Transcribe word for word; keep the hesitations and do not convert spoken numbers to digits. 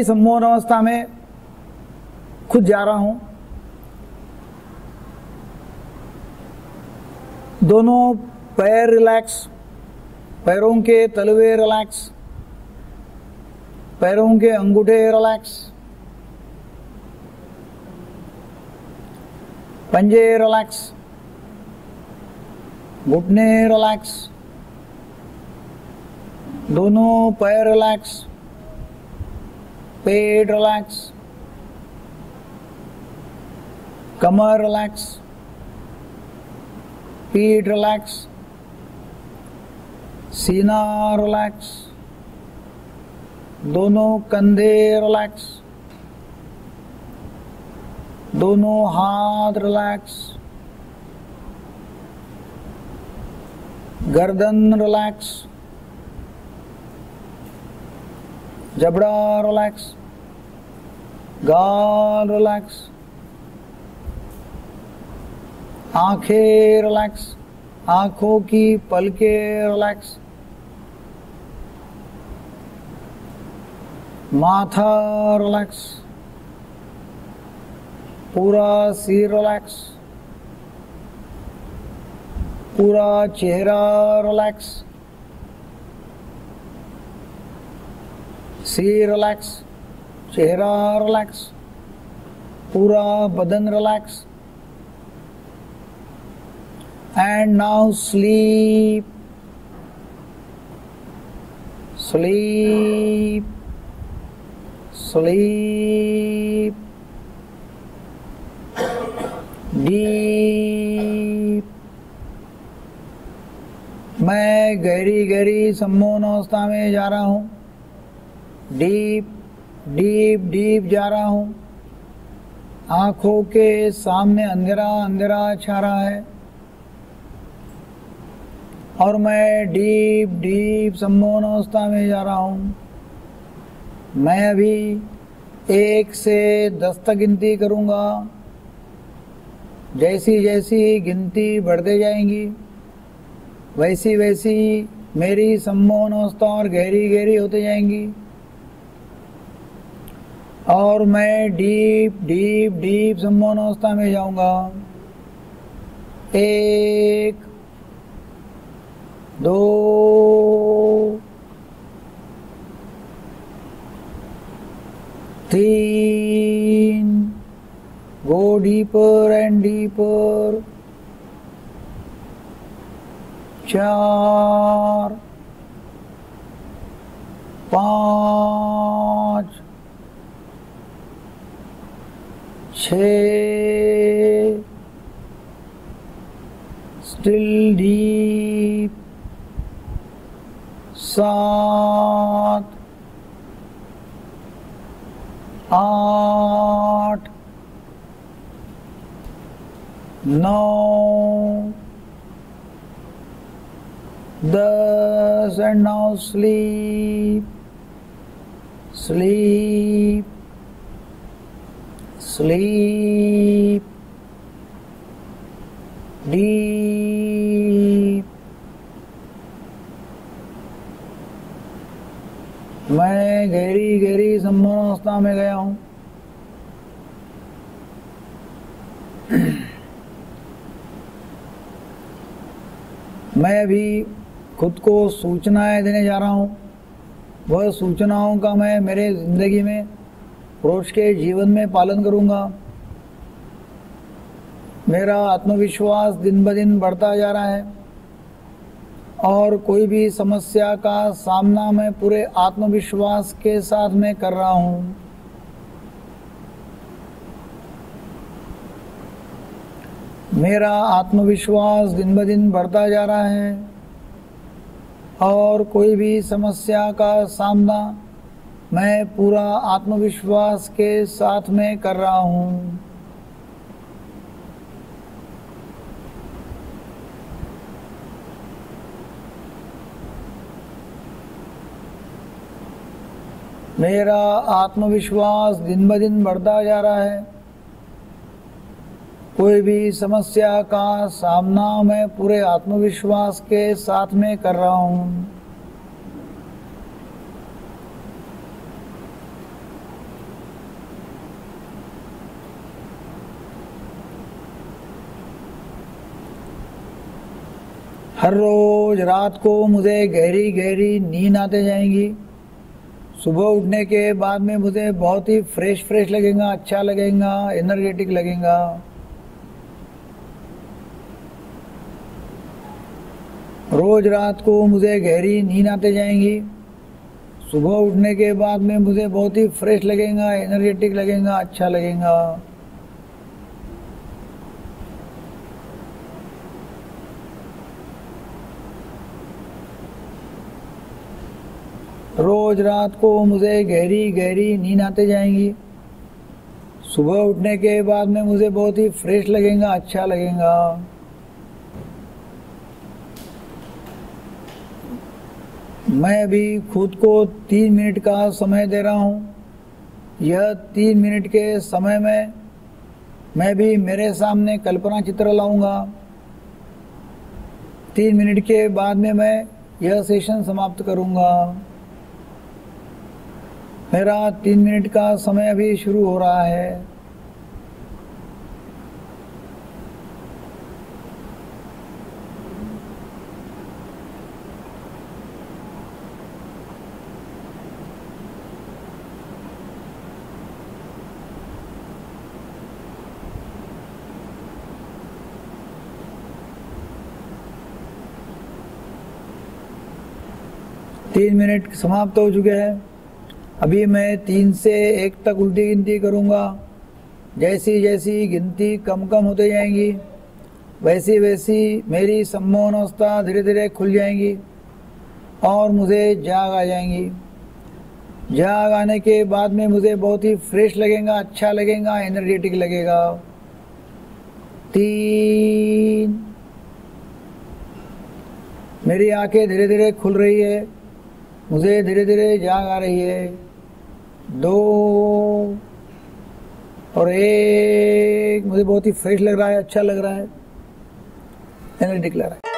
सम्मोहन अवस्था में खुद जा रहा हूं। दोनों पैर रिलैक्स, पैरों के तलवे रिलैक्स, पैरों के अंगूठे रिलैक्स, पंजे रिलैक्स, घुटने रिलैक्स, दोनों पैर रिलैक्स, पेट रिलैक्स, कमर रिलैक्स, पीठ रिलैक्स, सीना रिलैक्स, दोनों कंधे रिलैक्स, दोनों हाथ रिलैक्स, गर्दन रिलैक्स, जबड़ा रिलैक्स, गाल रिलैक्स, आंखें रिलैक्स, आंखों की पलकें रिलैक्स, माथा रिलैक्स, पूरा सिर रिलैक्स, पूरा चेहरा रिलैक्स, सिर रिलैक्स, चेहरा रिलैक्स, पूरा बदन relax. And now sleep, sleep, sleep, deep। मैं गहरी गहरी सम्मोहन अवस्था में जा रहा हूँ, डीप डीप डीप जा रहा हूँ। आँखों के सामने अंधेरा अंधेरा छा रहा है और मैं डीप डीप सम्मोहन अवस्था में जा रहा हूँ। मैं अभी एक से दस तक गिनती करूँगा। जैसी जैसी गिनती बढ़ते जाएंगी वैसी वैसी मेरी सम्मोहन अवस्था और गहरी गहरी होते जाएंगी और मैं डीप डीप डीप सम्मोहन अवस्था में जाऊँगा। एक, दो, तीन, go deeper and deeper, चार, पाँच, छः, still deep, सात, आठ, नौ, दस, and now sleep, sleep, sleep, deep। मैं गहरी गहरी सम्मोहन अवस्था में गया हूँ। मैं अभी खुद को सूचनाएं देने जा रहा हूँ। वह सूचनाओं का मैं मेरे ज़िंदगी में रोज के जीवन में पालन करूँगा। मेरा आत्मविश्वास दिन ब दिन बढ़ता जा रहा है और कोई भी समस्या का सामना मैं पूरे आत्मविश्वास के साथ में कर रहा हूँ। मेरा आत्मविश्वास दिन ब दिन बढ़ता जा रहा है और कोई भी समस्या का सामना मैं पूरा आत्मविश्वास के साथ में कर रहा हूँ। मेरा आत्मविश्वास दिन ब दिन बढ़ता जा रहा है। कोई भी समस्या का सामना मैं पूरे आत्मविश्वास के साथ में कर रहा हूँ। हर रोज रात को मुझे गहरी गहरी नींद आते जाएंगी। सुबह उठने के बाद में मुझे बहुत ही फ्रेश फ्रेश लगेगा, अच्छा लगेगा, एनर्जेटिक लगेगा। रोज रात को मुझे गहरी नींद आते जाएंगी। सुबह उठने के बाद में मुझे बहुत ही फ्रेश लगेगा, एनर्जेटिक लगेगा, अच्छा लगेगा। रोज रात को मुझे गहरी गहरी नींद आते जाएंगी। सुबह उठने के बाद में मुझे बहुत ही फ्रेश लगेगा, अच्छा लगेगा। मैं अभी खुद को तीन मिनट का समय दे रहा हूँ। यह तीन मिनट के समय में मैं भी मेरे सामने कल्पना चित्र लाऊंगा। तीन मिनट के बाद में मैं यह सेशन समाप्त करूंगा। मेरा तीन मिनट का समय अभी शुरू हो रहा है। तीन मिनट समाप्त हो चुके हैं। अभी मैं तीन से एक तक उल्टी गिनती करूंगा। जैसी जैसी गिनती कम कम होते जाएंगी वैसी वैसी मेरी सम्मोहन अवस्था धीरे धीरे खुल जाएंगी और मुझे जाग आ जाएंगी। जाग आने के बाद में मुझे बहुत ही फ्रेश लगेगा, अच्छा लगेगा, एनर्जेटिक लगेगा। तीन, मेरी आंखें धीरे धीरे खुल रही है, मुझे धीरे धीरे जाग आ रही है। दो और एक, मुझे बहुत ही फ्रेश लग रहा है, अच्छा लग रहा है, एनर्जेटिक लग रहा है।